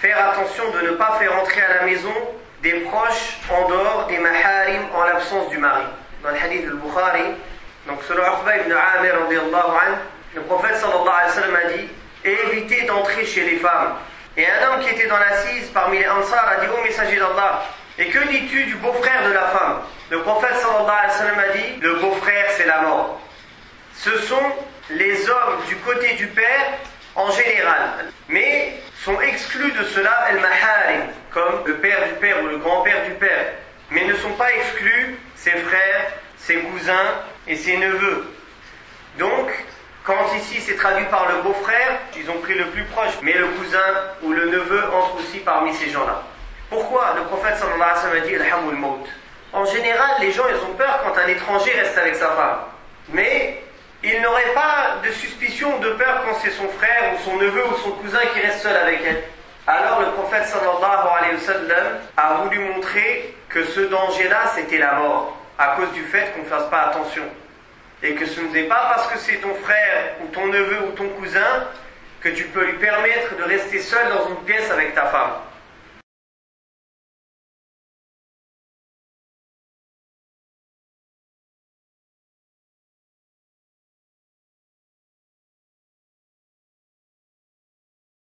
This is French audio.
faire attention de ne pas faire entrer à la maison des proches en dehors des maharim en l'absence du mari. Dans le hadith de Bukhari, donc selon Uqba ibn Amir radiyallahu anhu, le prophète sallallahu alayhi wa sallam a dit: évitez d'entrer chez les femmes. Et un homme qui était dans l'assise parmi les Ansar a dit: ô messager d'Allah, et que dis-tu du beau-frère de la femme? Le prophète sallallahu alayhi wa sallam a dit: le beau-frère c'est la mort. Ce sont les hommes du côté du père en général, mais sont exclus de cela al-maharim, comme le père du père ou le grand-père du père, mais ne sont pas exclus ses frères, ses cousins et ses neveux. Donc, quand ici c'est traduit par le beau-frère, ils ont pris le plus proche, mais le cousin ou le neveu entre aussi parmi ces gens-là. Pourquoi le prophète sallallahu alayhi wa sallam a dit Alhamul Maut? En général, les gens ils ont peur quand un étranger reste avec sa femme, mais ils n'auraient pas de suspicion ou de peur quand c'est son frère ou son neveu ou son cousin qui reste seul avec elle. Alors le prophète sallallahu alayhi wa sallam a voulu montrer que ce danger-là c'était la mort, à cause du fait qu'on ne fasse pas attention. Et que ce n'est pas parce que c'est ton frère ou ton neveu ou ton cousin que tu peux lui permettre de rester seul dans une pièce avec ta femme.